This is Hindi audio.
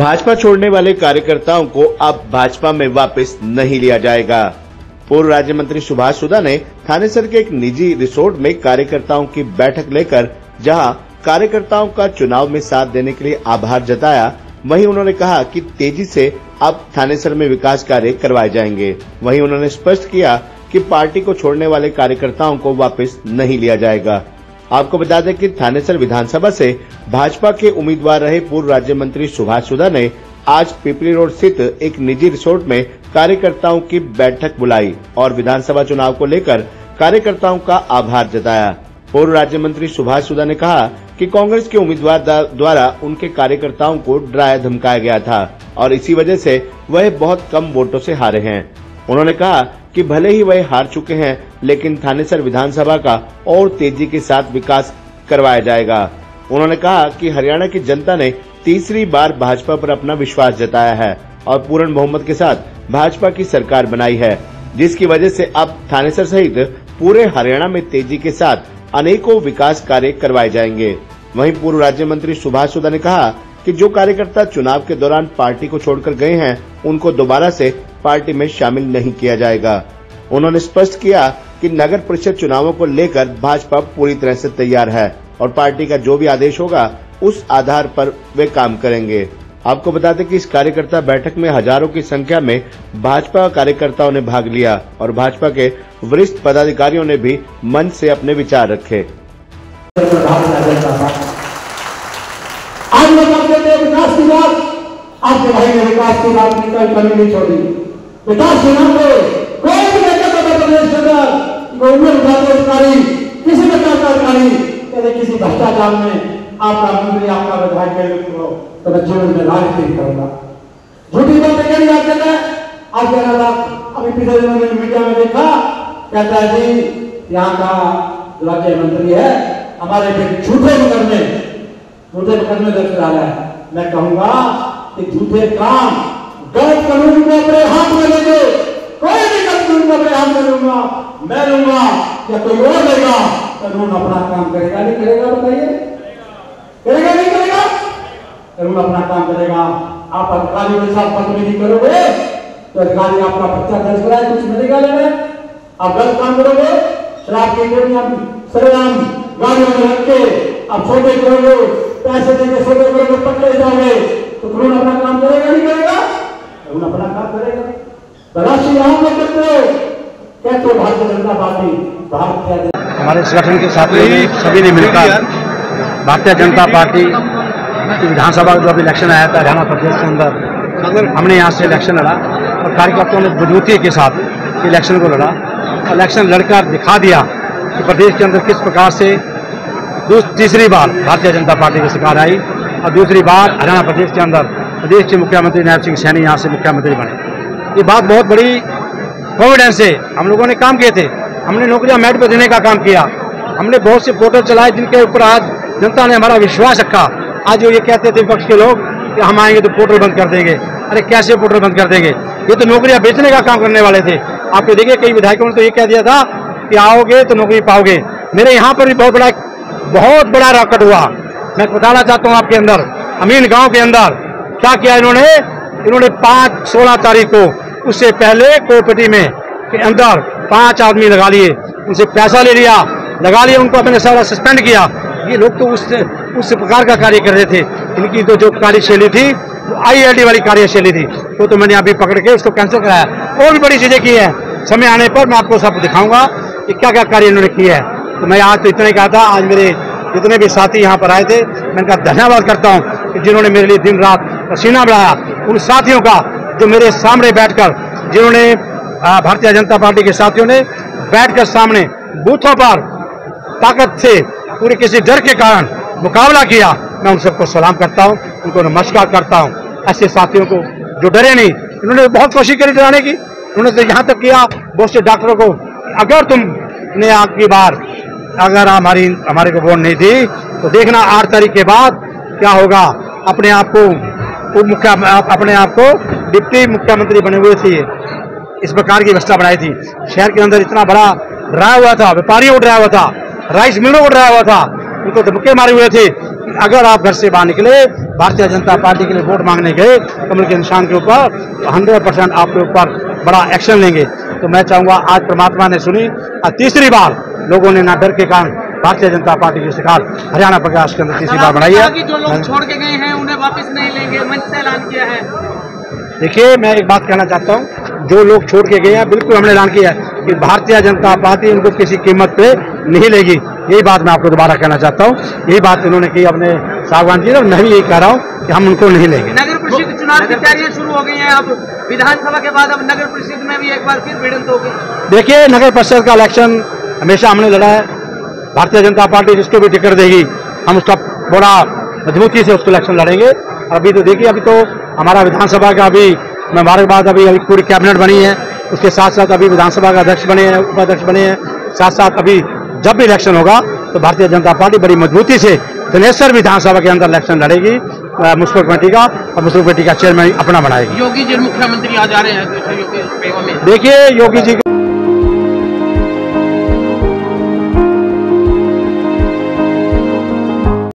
भाजपा छोड़ने वाले कार्यकर्ताओं को अब भाजपा में वापस नहीं लिया जाएगा। पूर्व राज्य मंत्री सुभाष सुधा ने थानेसर के एक निजी रिसोर्ट में कार्यकर्ताओं की बैठक लेकर जहां कार्यकर्ताओं का चुनाव में साथ देने के लिए आभार जताया, वहीं उन्होंने कहा कि तेजी से अब थानेसर में विकास कार्य करवाए जाएंगे। वहीं उन्होंने स्पष्ट किया कि पार्टी को छोड़ने वाले कार्यकर्ताओं को वापस नहीं लिया जाएगा। आपको बता दें कि थानेसर विधानसभा से भाजपा के उम्मीदवार रहे पूर्व राज्य मंत्री सुभाष सुधा ने आज पिपली रोड स्थित एक निजी रिसोर्ट में कार्यकर्ताओं की बैठक बुलाई और विधानसभा चुनाव को लेकर कार्यकर्ताओं का आभार जताया। पूर्व राज्य मंत्री सुभाष सुधा ने कहा कि कांग्रेस के उम्मीदवार द्वारा उनके कार्यकर्ताओं को डराया धमकाया गया था और इसी वजह से वह बहुत कम वोटों से हारे हैं। उन्होंने कहा कि भले ही वह हार चुके हैं, लेकिन थानेसर विधानसभा का और तेजी के साथ विकास करवाया जाएगा। उन्होंने कहा कि हरियाणा की जनता ने तीसरी बार भाजपा पर अपना विश्वास जताया है और पूर्ण बहुमत के साथ भाजपा की सरकार बनाई है, जिसकी वजह से अब थानेसर सहित पूरे हरियाणा में तेजी के साथ अनेकों विकास कार्य करवाए जाएंगे। वहीं पूर्व राज्य मंत्री सुभाष सुधा ने कहा कि जो कार्यकर्ता चुनाव के दौरान पार्टी को छोड़कर गए हैं, उनको दोबारा से पार्टी में शामिल नहीं किया जाएगा। उन्होंने स्पष्ट किया कि नगर परिषद चुनावों को लेकर भाजपा पूरी तरह से तैयार है और पार्टी का जो भी आदेश होगा उस आधार पर वे काम करेंगे। आपको बता दें कि इस कार्यकर्ता बैठक में हजारों की संख्या में भाजपा कार्यकर्ताओं ने भाग लिया और भाजपा के वरिष्ठ पदाधिकारियों ने भी मंच से अपने विचार रखे। आज लोग कहते हैं विकास की बात, आपके भाई ने विकास की बात निकल कभी नहीं छोड़ी। विकास के नाम पे कोई भी नेता मध्य प्रदेश के अंदर गवर्नमेंट उठाते अधिकारी, किसी प्रकार का अधिकारी यदि किसी भ्रष्टाचार में आपका मंत्री आपका विधायक के लिए हो तो मैं जीवन में राजनीति करूंगा। झूठी बातें कही जाते हैं। आज कह रहा था, अभी पिछले दिनों में मीडिया में देखा, कहता है जी यहाँ का राज्य मंत्री है हमारे पे झूठे मुकदमे दर्ज करा रहा है। मैं कहूंगा कि झूठे काम गलत कानून को अपने हाथ में लेंगे, कोई भी कानून को अपने हाथ में लूंगा, मैं लूंगा या कोई और लेगा, कानून अपना काम करेगा नहीं करेगा? बताइए, करेगा नहीं करेगा? कानून अपना काम करेगा। आप अधिकारी के साथ बदतमीजी करोगे तो अधिकारी आपका पर्चा दर्ज कराए, कुछ मिलेगा लेने। आप गलत काम करोगे, शराब की गोलियां सरेआम गाड़ियों में रख के आप सौदे करोगे, पैसे देके सौदे करोगे, पकड़े जाओगे तो कानून अपना काम करेगा नहीं करेगा? कानून अपना काम करेगा। राष्ट्रीय आम में कहते हो भारतीय जनता पार्टी, हमारे संगठन के साथी सभी ने मिलकर भारतीय जनता पार्टी विधानसभा का जो अभी इलेक्शन आया था हरियाणा प्रदेश के अंदर, हमने यहाँ से इलेक्शन लड़ा और कार्यकर्ताओं ने मजबूती के साथ इलेक्शन को लड़ा। इलेक्शन लड़कर दिखा दिया कि प्रदेश के अंदर किस प्रकार से तीसरी बार भारतीय जनता पार्टी की सरकार आई और दूसरी बार हरियाणा प्रदेश के अंदर प्रदेश के मुख्यमंत्री नायब सिंह सैनी यहाँ से मुख्यमंत्री बने। ये बात बहुत बड़ी कॉन्फिडेंस से हम लोगों ने काम किए थे। हमने नौकरियां मेरिट पर देने का काम किया। हमने बहुत से पोर्टल चलाए जिनके ऊपर आज जनता ने हमारा विश्वास रखा। आज जो ये कहते थे विपक्ष के लोग कि हम आएंगे तो पोर्टल बंद कर देंगे, अरे कैसे पोर्टल बंद कर देंगे? ये तो नौकरियां बेचने का काम करने वाले थे। आपको देखिए कई विधायकों ने तो ये कह दिया था कि आओगे तो नौकरी पाओगे। मेरे यहाँ पर भी बहुत बड़ा रॉकेट हुआ। मैं बताना चाहता हूँ आपके अंदर, अमीन गांव के अंदर क्या किया इन्होंने 5-16 तारीख को, उससे पहले कोऑपरेटिव में के अंदर 5 आदमी लगा लिए, उनसे पैसा ले लिया, उनको अपने सारा सस्पेंड किया। ये लोग तो उस प्रकार का कार्य कर रहे थे। इनकी तो जो कार्यशैली थी वो ILD वाली कार्यशैली थी, तो मैंने अभी पकड़ के उसको कैंसिल कराया। और भी बड़ी चीजें की है, समय आने पर मैं आपको सब दिखाऊंगा कि क्या क्या कार्य इन्होंने किया है। तो मैं आज तो इतना ही कहा था। आज मेरे जितने भी साथी यहाँ पर आए थे, मैं इनका धन्यवाद करता हूँ कि जिन्होंने मेरे लिए दिन रात पसीना बहाया। उन साथियों का जो मेरे सामने बैठकर, जिन्होंने भारतीय जनता पार्टी के साथियों ने बैठकर सामने बूथों पर ताकत से पूरे किसी डर के कारण मुकाबला किया, मैं उन सबको सलाम करता हूँ, उनको नमस्कार करता हूँ। ऐसे साथियों को जो डरे नहीं, इन्होंने बहुत कोशिश करी डराने की। उन्होंने तो यहाँ तक किया बहुत से डॉक्टरों को, अगर तुमने आपकी बार अगर हमारे को वोट नहीं दी तो देखना 8 तारीख के बाद क्या होगा। अपने आप को डिप्टी मुख्यमंत्री बने हुए थे, इस प्रकार की व्यवस्था बनाई थी। शहर के अंदर इतना बड़ा डराया हुआ था, व्यापारियों को डराया हुआ था, राइस मिलों को डराया हुआ था, उनको धमके मारे हुए थे। अगर आप घर से बाहर निकले, भारतीय जनता पार्टी के लिए वोट मांगने गए कमल के निशान के ऊपर, 100% आपके ऊपर बड़ा एक्शन लेंगे। तो मैं चाहूंगा आज परमात्मा ने सुनी और तीसरी बार लोगों ने ना डर के कारण भारतीय जनता पार्टी की सरकार हरियाणा प्रकाश के अंदर तीसरी बार बनाई है। जो लोग छोड़ के गए हैं उन्हें वापस नहीं लेंगे, मंच से ऐलान किया है। देखिए, मैं एक बात कहना चाहता हूं, जो लोग छोड़ के गए हैं बिल्कुल हमने ऐलान किया है कि भारतीय जनता पार्टी उनको किसी कीमत पे नहीं लेगी। यही बात मैं आपको दोबारा कहना चाहता हूं। यही बात इन्होंने की अपने सागवान जी ने, मैं भी यही कह रहा हूं कि हम उनको नहीं लेंगे। नगर परिषद चुनाव की तैयारियां शुरू हो गई हैं। अब विधानसभा के बाद अब नगर परिषद में भी एक बार फिर भिड़ंत होगी। देखिए, नगर परिषद का इलेक्शन हमेशा हमने लड़ा है। भारतीय जनता पार्टी जिसको भी टिकट देगी हम उसका बड़ा मजबूती से उसको इलेक्शन लड़ेंगे। अभी तो देखिए, अभी तो हमारा विधानसभा का अभी मुबारकबाद, अभी पूरी कैबिनेट बनी है, उसके साथ साथ अभी विधानसभा का अध्यक्ष बने हैं, उपाध्यक्ष बने हैं, साथ साथ अभी जब भी इलेक्शन होगा तो भारतीय जनता पार्टी बड़ी मजबूती से धनेश्वर विधानसभा के अंदर इलेक्शन लड़ेगी म्युनिसिपल कमेटी का, और म्युनिसिपल कमेटी का चेयरमैन अपना बनाएगी। योगी जी मुख्यमंत्री आ जा रहे हैं। देखिए, योगी जी